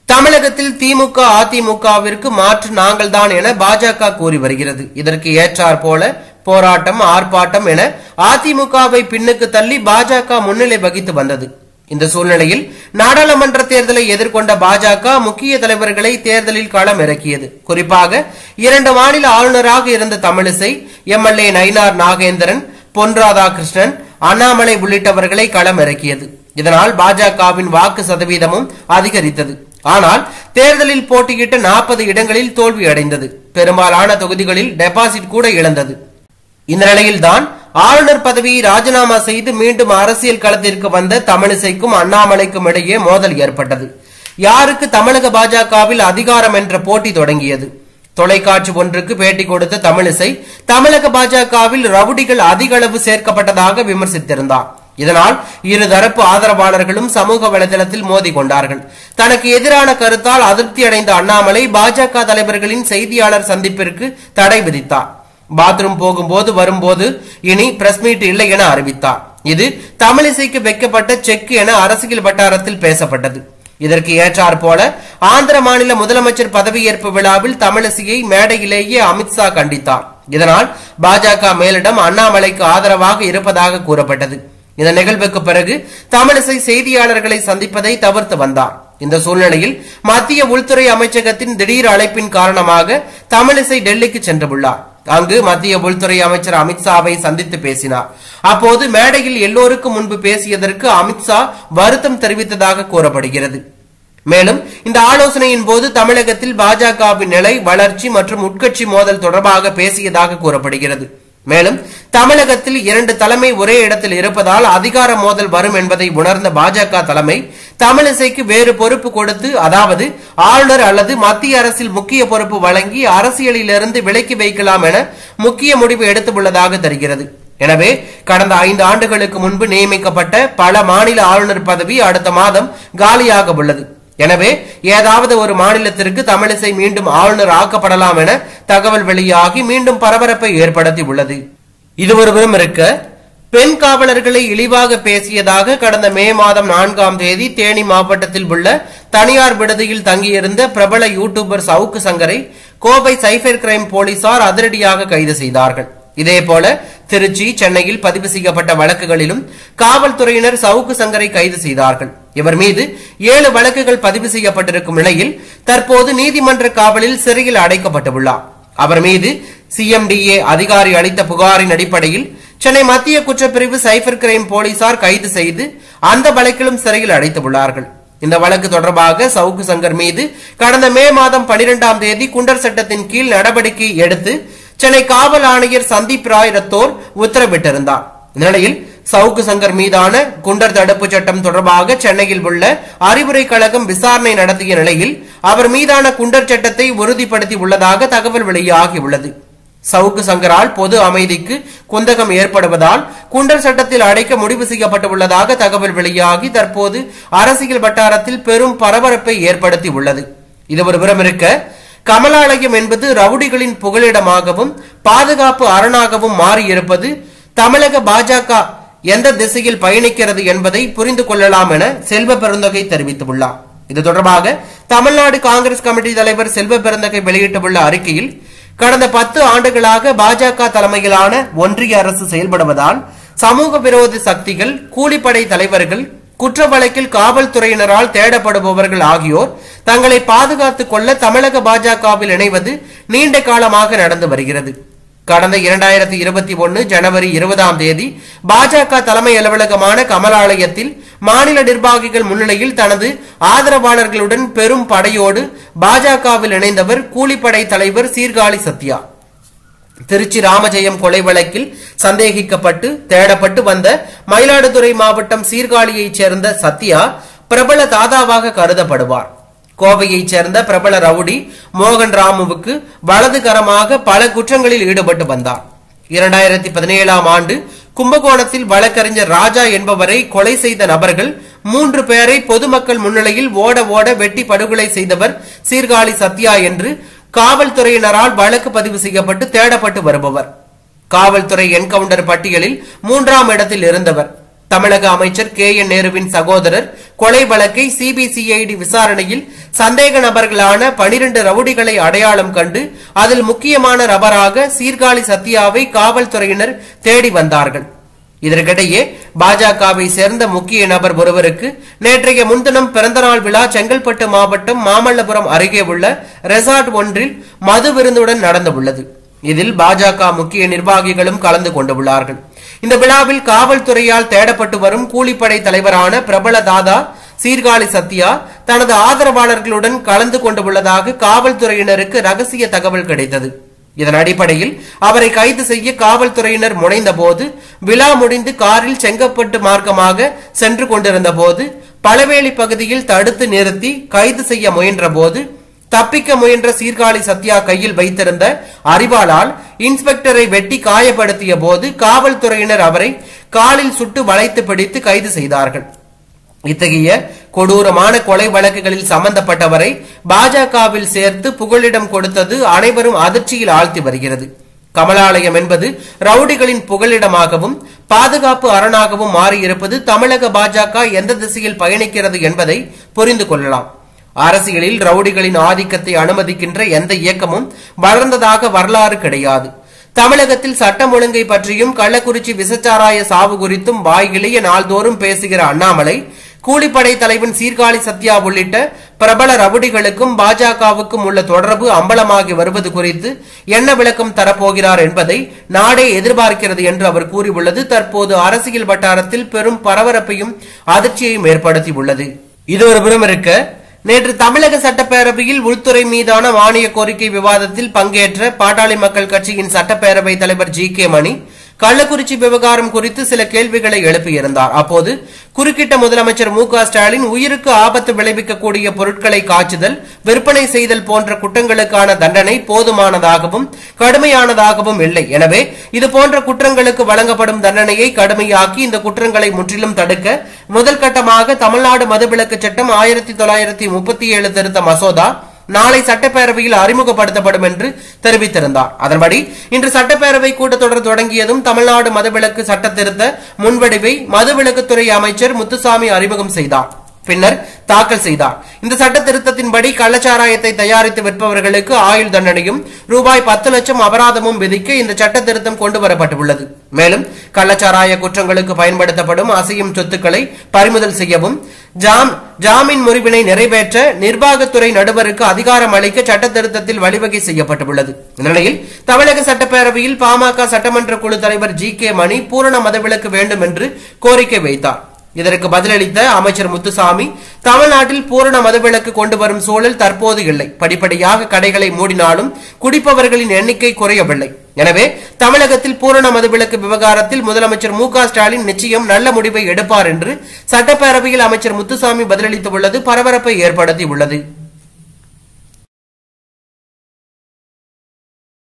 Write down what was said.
தமிழகத்தில் திமுக அதிமுகவிற்கு மாற்று நாங்கள் தான் என பாஜக கூறி வருகிறது. இதற்கு ஏற்றார் போல போராட்டம் ஆர்ப்பாட்டம் என அதிமுகவை பின்னுக்கு தள்ளி பாஜக முன்னிலை வகித்து வந்தது. இந்த சூழ்நிலையில் நாடாளுமன்ற தேர்தலை எதிர்கொண்ட பாஜக முக்கிய தலைவர்களை தேர்தலில் களம் இறக்கியது. குறிப்பாக 2 மாநில ஆளுநராக இருந்த தமிழிசை, எம்எல்ஏ நயினார் நாகேந்திரன், பொன் ராதாகிருஷ்ணன், அண்ணாமலை உள்ளிட்டவர்களை களம் இறக்கியது. இதனால் பாஜகவின் வாக்கு சதவீதமும் அதிகரித்தது. ஆனால் தேர்தலில் போட்டியிட்ட 40 இடங்களில் தோல்வி அடைந்தது. பெரும்பாலான தொகுதிகளில் டெபாசிட் கூட இழந்தது. இந்த நிலையில்தான் ஆளுநர் பதவியை ராஜினாமா செய்து மீண்டும் அரசியல் களத்திற்கு வந்த தமிழிசைக்கும் அண்ணாமலைக்கும் இடையே மோதல் ஏற்பட்டது. யாருக்கு தமிழக பாஜகவில் அதிகாரம் என்ற போட்டி தொடங்கியது. தொலைக்காட்சி ஒன்றுக்கு பேட்டி கொடுத்த தமிழிசை தமிழக பாஜகவில் ரவுடிகள் அதிக அளவு சேர்க்கப்பட்டதாக விமர்சித்திருந்தார். இதனால் இருதரப்பு ஆதரவாளர்களும் சமூக வலைதளத்தில் மோதி கொண்டார்கள். தனக்கு எதிரான கருத்தால் அதிருப்தி அடைந்த அண்ணாமலை பாஜக தலைவர்களின் செய்தியாளர் சந்திப்பிற்கு தடை விதித்தார். பாத்ரூம் போகும்போது வரும்போது இனி பிரஸ் மீட் இல்லை என அறிவித்தார். இது தமிழிசைக்கு வைக்கப்பட்ட செக் என அரசியல் வட்டாரத்தில் பேசப்பட்டது. இதற்கு ஏற்றார் போல ஆந்திர மாநில முதலமைச்சர் பதவியேற்பு விழாவில் தமிழிசையை மேடையிலேயே அமித்ஷா கண்டித்தார். இதனால் பாஜக மேலிடம் அண்ணாமலைக்கு ஆதரவாக இருப்பதாக கூறப்பட்டது. இந்த நிகழ்வுக்கு பிறகு தமிழிசை செய்தியாளர்களை சந்திப்பதை தவிர்த்து வந்தார். இந்த சூழ்நிலையில் மத்திய உள்துறை அமைச்சகத்தின் திடீர் அழைப்பின் காரணமாக தமிழிசை டெல்லிக்கு சென்றுள்ளார். அங்கு மத்திய உள்துறை அமைச்சர் அமித்ஷாவை சந்தித்து பேசினார். அப்போது மேடையில் எல்லோருக்கும் முன்பு பேசியதற்கு அமித்ஷா வருத்தம் தெரிவித்ததாக கூறப்படுகிறது. மேலும் இந்த ஆலோசனையின் போது தமிழகத்தில் பாஜகவின் நிலை, வளர்ச்சி மற்றும் உட்கட்சி மோதல் தொடர்பாக பேசியதாக கூறப்படுகிறது. மேலும் தமிழகத்தில் 2 தலைமை ஒரே இடத்தில் இருப்பதால் அதிகார மோதல் வரும் என்பதை உணர்ந்த பாஜக தலைமை தமிழிசைக்கு வேறு பொறுப்பு கொடுத்து, அதாவது ஆளுநர் அல்லது மத்திய அரசில் முக்கிய பொறுப்பு வழங்கி அரசியலிலிருந்து விலக்கி வைக்கலாம் என முக்கிய முடிவு எடுத்துள்ளதாக தெரிகிறது. எனவே கடந்த 5 ஆண்டுகளுக்கு முன்பு நியமிக்கப்பட்ட பல மாநில ஆளுநர் பதவி அடுத்த மாதம் காலியாக உள்ளது. எனவே ஏதாவது ஒரு மாநிலத்திற்கு தமிழிசை மீண்டும் ஆளுநர் ஆக்கப்படலாம் என தகவல் வெளியாகி மீண்டும் பரபரப்பை ஏற்படுத்தி உள்ளது. இது ஒருபுறம் இருக்க, பெண் காவலர்களை இழிவாக பேசியதாக கடந்த மே மாதம் 4ஆம் தேதி தேனி மாவட்டத்தில் உள்ள தனியார் விடுதியில் தங்கியிருந்த பிரபல யூடியூபர் சவுக்கு சங்கரை கோவை சைபர் கிரைம் போலீசார் அதிரடியாக கைது செய்தார்கள். இதேபோல திருச்சி, சென்னையில் பதிவு செய்யப்பட்ட வழக்குகளிலும் காவல்துறையினர் சவுக்கு சங்கரை கைது செய்தார்கள். இவர் மீது 7 வழக்குகள் பதிவு செய்யப்பட்டிருக்கும் நிலையில் தற்போது நீதிமன்ற காவலில் சிறையில் அடைக்கப்பட்டுள்ளார். அவர் மீது சிஎம்டிஏ அதிகாரி அளித்த புகாரின் அடிப்படையில் சென்னை மத்திய குற்றப்பிரிவு சைபர் கிரைம் போலீசார் கைது செய்து அந்த வழக்கிலும் சிறையில் அடைத்துள்ளார்கள். இந்த வழக்கு தொடர்பாக சவுக்கு சங்கர் மீது கடந்த மே மாதம் 12ஆம் தேதி குண்டர் சட்டத்தின் கீழ் நடவடிக்கை எடுத்து சென்னை காவல் ஆணையர் சந்தீப் ராய் ரத்தோர் உத்தரவிட்டிருந்தார். இந்நிலையில் சவுக்கு சங்கர் மீதான குண்டர் தடுப்பு சட்டம் தொடர்பாக சென்னையில் உள்ள அறிவுரை கழகம் விசாரணை நடத்திய நிலையில் அவர் மீதான குண்டர் சட்டத்தை உறுதிப்படுத்தி உள்ளதாக தகவல் வெளியாகியுள்ளது. சவுக்கு சங்கரால் பொது அமைதிக்கு குந்தகம் ஏற்படுவதால் குண்டர் சட்டத்தில் அடைக்க முடிவு செய்யப்பட்டுள்ளதாக தகவல் வெளியாகி தற்போது அரசியல் வட்டாரத்தில் பெரும் பரபரப்பை ஏற்படுத்தி உள்ளது. இது ஒருபுறம் இருக்க, கமலாலயம் என்பது ரவுடிகளின் புகலிடமாகவும் பாதுகாப்பு அரணாகவும் மாறியிருப்பது தமிழக பாஜக எந்த திசையில் பயணிக்கிறது என்பதை புரிந்து கொள்ளலாம் என செல்வ பெருந்தகை தெரிவித்துள்ளார். இது தொடர்பாக தமிழ்நாடு காங்கிரஸ் கமிட்டி தலைவர் செல்வ பெருந்தகை வெளியிட்டுள்ள அறிக்கையில், கடந்த 10 ஆண்டுகளாக பாஜக தலைமையிலான ஒன்றிய அரசு செயல்படுவதால் சமூக விரோத சக்திகள், கூலிப்படை தலைவர்கள், குற்ற வழக்கில் காவல்துறையினரால் தேடப்படுபவர்கள் ஆகியோர் தங்களை பாதுகாத்துக் கொள்ள தமிழக பாஜகவில் இணைவது நீண்ட காலமாக நடந்து வருகிறது. கடந்த 2021 ஜனவரி 20ஆம் தேதி பாஜக தலைமை அலுவலகமான கமலாலயத்தில் மாநில நிர்வாகிகள் முன்னிலையில் தனது ஆதரவாளர்களுடன் பெரும் படையோடு பாஜகவில் இணைந்தவர் கூலிப்படை தலைவர் சீர்காழி சத்யா. திருச்சி ராமஜெயம் கொலை வழக்கில் சந்தேகிக்கப்பட்டு தேடப்பட்டு வந்த மயிலாடுதுறை மாவட்டம் சீர்காழியைச் சேர்ந்த சத்யா பிரபல தாதாவாக கருதப்படுவார். கோவையைச் சேர்ந்த பிரபல ரவுடி மோகன் ராமுவுக்கு வலது கரமாக பல குற்றங்களில் ஈடுபட்டு வந்தார். 2017ஆம் ஆண்டு கும்பகோணத்தில் வழக்கறிஞர் ராஜா என்பவரை கொலை செய்த நபர்கள் 3 பேரை பொதுமக்கள் முன்னிலையில் ஓட ஓட வெட்டி படுகொலை செய்தவர் சீர்காழி சத்யா என்று காவல்துறையினரால் வழக்கு பதிவு செய்யப்பட்டு தேடப்பட்டு வருபவர். காவல்துறை என்கவுண்டர் பட்டியலில் 3ஆம் இடத்தில் இருந்தவர். தமிழக அமைச்சர் KN நேருவின் சகோதரர் கொலை வழக்கை CBCID விசாரணையில் சந்தேக நபர்களான 12 ரவுடிகளை அடையாளம் கண்டு அதில் முக்கியமான நபராக சீர்காழி சத்யாவை காவல்துறையினர் தேடி வந்தார்கள். இதற்கிடையே பாஜகவை சேர்ந்த முக்கிய நபர் ஒருவருக்கு நேற்றைய முன்தினம் பிறந்தநாள் விழா செங்கல்பட்டு மாவட்டம் மாமல்லபுரம் அருகே உள்ள ரெசார்ட் ஒன்றில் மது விருந்துடன் நடந்துள்ளது. இதில் பாஜக முக்கிய நிர்வாகிகளும் கலந்து கொண்டுள்ளார்கள். இந்த விழாவில் காவல்துறையால் தேடப்பட்டு வரும் கூலிப்படை தலைவரான பிரபல தாதா சீர்காழி சத்யா தனது ஆதரவாளர்களுடன் கலந்து கொண்டுள்ளதாக காவல்துறையினருக்கு ரகசிய தகவல் கிடைத்தது. இதன் அடிப்படையில் அவரை கைது செய்ய காவல்துறையினர் முனைந்த போது விழா முடிந்து காரில் செங்கப்பட்டு மார்க்கமாக சென்று கொண்டிருந்த போது பழவேலி பகுதியில் தடுத்து நிறுத்தி கைது செய்ய முயன்ற போது தப்பிக்க முயன்ற சீர்காழி சத்யா கையில் வைத்திருந்த அரிவாளால் இன்ஸ்பெக்டரை வெட்டி காயப்படுத்திய போது காவல்துறையினர் அவரை காலில் சுட்டு வளைத்து பிடித்து கைது செய்தார்கள். இத்தகைய கொடூரமான கொலை வழக்குகளில் சம்பந்தப்பட்டவரை பாஜகவில் சேர்த்து புகலிடம் கொடுத்தது அனைவரும் அதிர்ச்சியில் ஆழ்த்தி வருகிறது. கமலாலயம் என்பது ரவுடிகளின் புகலிடமாகவும் பாதுகாப்பு அரணாகவும் மாறியிருப்பது தமிழக பாஜக எந்த திசையில் பயணிக்கிறது என்பதை புரிந்து கொள்ளலாம். அரசியலில் ரவுடிகளின் ஆதிக்கத்தை அனுமதிக்கின்ற எந்த இயக்கமும் வளர்ந்ததாக வரலாறு கிடையாது. தமிழகத்தில் சட்டம் ஒழுங்கை பற்றியும் கள்ளக்குறிச்சி விசச்சாராய சாவு குறித்தும் வாய்கிளைய நாள்தோறும் பேசுகிற அண்ணாமலை கூலிப்படை தலைவன் சீர்காழி சத்யா உள்ளிட்ட பிரபல ரவுடிகளுக்கும் பாஜகவுக்கும் உள்ள தொடர்பு அம்பலமாகி வருவது குறித்து என்ன விளக்கம் தரப்போகிறார் என்பதை நாடே எதிர்பார்க்கிறது என்று அவர் கூறியுள்ளது தற்போது அரசியல் வட்டாரத்தில் பெரும் பரபரப்பையும் அதிர்ச்சியையும் ஏற்படுத்தியுள்ளது. இது ஒரு புறம் இருக்க, நேற்று தமிழக சட்டப்பேரவையில் உள்துறை மீதான மானிய கோரிக்கை விவாதத்தில் பங்கேற்ற பாட்டாளி மக்கள் கட்சியின் சட்டப்பேரவை தலைவர் GK மணி கள்ளக்குறிச்சி விவகாரம் குறித்து சில கேள்விகளை எழுப்பியிருந்தார். அப்போது குறுக்கிட்ட முதலமைச்சர் MK ஸ்டாலின் உயிருக்கு ஆபத்து விளைவிக்கக்கூடிய பொருட்களை காய்ச்சுதல், விற்பனை செய்தல் போன்ற குற்றங்களுக்கான தண்டனை போதுமானதாகவும் கடுமையானதாகவும் இல்லை. எனவே இதுபோன்ற குற்றங்களுக்கு வழங்கப்படும் தண்டனையை கடுமையாக்கி இந்த குற்றங்களை முற்றிலும் தடுக்க முதல் கட்டமாக தமிழ்நாடு மதுவிலக்கு சட்டம் 1937 திருத்த மசோதா நாளை சட்டப்பேரவையில் அறிமுகப்படுத்தப்படும் என்று தெரிவித்திருந்தார். அதன்படி இன்று சட்டப்பேரவை கூட்டத்தொடர் தொடங்கியதும் தமிழ்நாடு மதுவிலக்கு சட்ட திருத்த முன்வடிவை மதுவிலக்குத்துறை அமைச்சர் முத்துசாமி அறிமுகம் செய்தார். பின்னர் தாக்கல் செய்தார். இந்த சட்ட திருத்தத்தின்படி கள்ளச்சாராயத்தை தயாரித்து விற்பவர்களுக்கு ஆயுள் தண்டனையும் ரூபாய் 10 லட்சம் அபராதமும் விதிக்க இந்த சட்ட திருத்தம் கொண்டுவரப்பட்டுள்ளது. மேலும் கள்ளச்சாராய குற்றங்களுக்கு பயன்படுத்தப்படும் அசையும் சொத்துக்களை பறிமுதல் செய்யவும் ஜாமீன் முறிவினை நிறைவேற்ற நிர்வாகத்துறை நடுவருக்கு அதிகாரம் அளிக்க சட்ட திருத்தத்தில் வழிவகை செய்யப்பட்டுள்ளது. இந்நிலையில் தமிழக சட்டப்பேரவையில் பாமக சட்டமன்ற குழு தலைவர் GK மணி பூரண மதுவிலக்கு வேண்டும் என்று கோரிக்கை வைத்தார். இதற்கு பதிலளித்த அமைச்சர் முத்துசாமி தமிழ்நாட்டில் பூரண மதுவிலக்கு கொண்டு வரும் சூழல் தற்போது இல்லை. படிப்படியாக கடைகளை மூடினாலும் குடிப்பவர்களின் எண்ணிக்கை குறையவில்லை. எனவே தமிழகத்தில் பூரண மதுவிலக்கு விவகாரத்தில் முதலமைச்சர் MK ஸ்டாலின் நிச்சயம் நல்ல முடிவை எடுப்பார் என்று சட்டப்பேரவையில் அமைச்சர் முத்துசாமி பதிலளித்துள்ளது பரபரப்பை ஏற்படுத்தியுள்ளது.